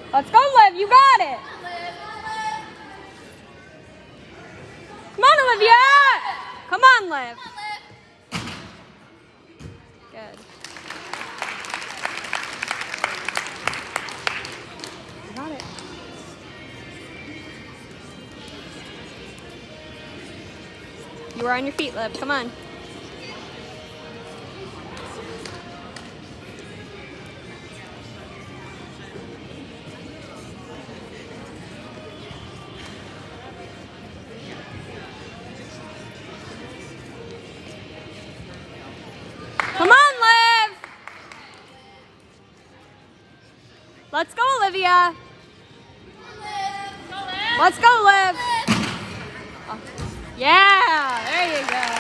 Let's go, Liv. You got it. Come on, Olivia. Come on, Liv. Good. You got it. You were on your feet, Liv. Come on. Come on, Liv! Let's go, Olivia. Let's go, Liv. Oh. Yeah, there you go.